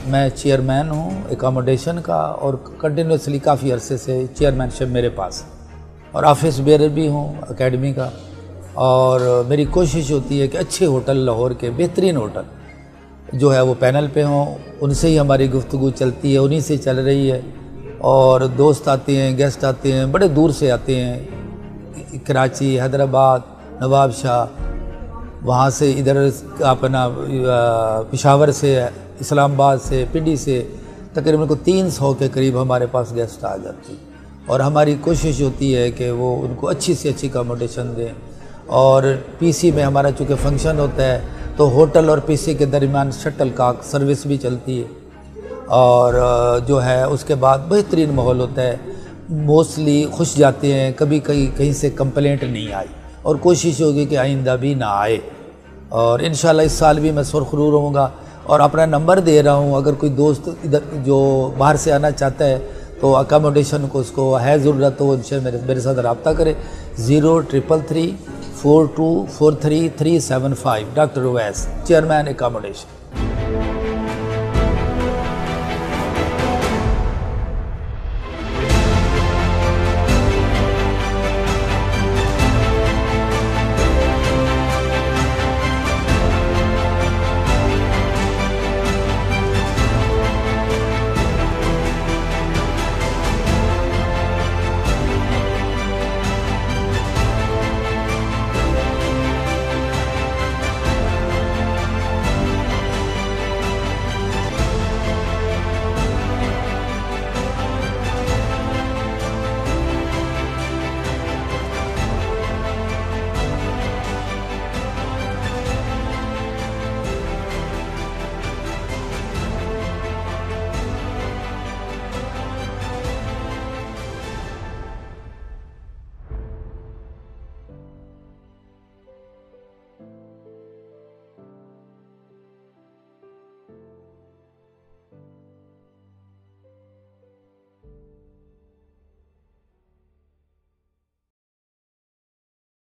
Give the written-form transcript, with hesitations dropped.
मैं चेयरमैन हूँ एकोमोडेशन का और कंटिन्यूसली काफ़ी अरसे से चेयरमैनशिप मेरे पास और ऑफिस बेयर भी हूँ एकेडमी का। और मेरी कोशिश होती है कि अच्छे होटल, लाहौर के बेहतरीन होटल जो है वो पैनल पे हों, उनसे ही हमारी गुफ्तगू चलती है, उन्हीं से चल रही है। और दोस्त आते हैं, गेस्ट आते हैं, बड़े दूर से आते हैं, कराची, हैदराबाद, नवाबशाह, वहाँ से इधर अपना पेशावर से, इस्लामाबाद से, पिंडी से तकरीबन को 300 के करीब हमारे पास गेस्ट आ जाती है। और हमारी कोशिश होती है कि वो उनको अच्छी से अच्छी अकोमोडेशन दें। और पीसी में हमारा चूँकि फंक्शन होता है तो होटल और पीसी के दरमियान शटल कॉक सर्विस भी चलती है। और जो है उसके बाद बेहतरीन माहौल होता है, मोस्टली खुश जाते हैं, कभी कहीं से कंप्लेंट नहीं आई और कोशिश होगी कि आइंदा भी ना आए। और इंशाल्लाह इस साल भी मैं सुरखरू रहूँगा और अपना नंबर दे रहा हूँ, अगर कोई दोस्त इधर जो बाहर से आना चाहता है तो अकोमोडेशन को उसको है ज़रूरत तो उनसे मेरे साथ रब्ता करे। 0333 4243 375 डॉक्टर अवैस, चेयरमैन एकोमोडेशन।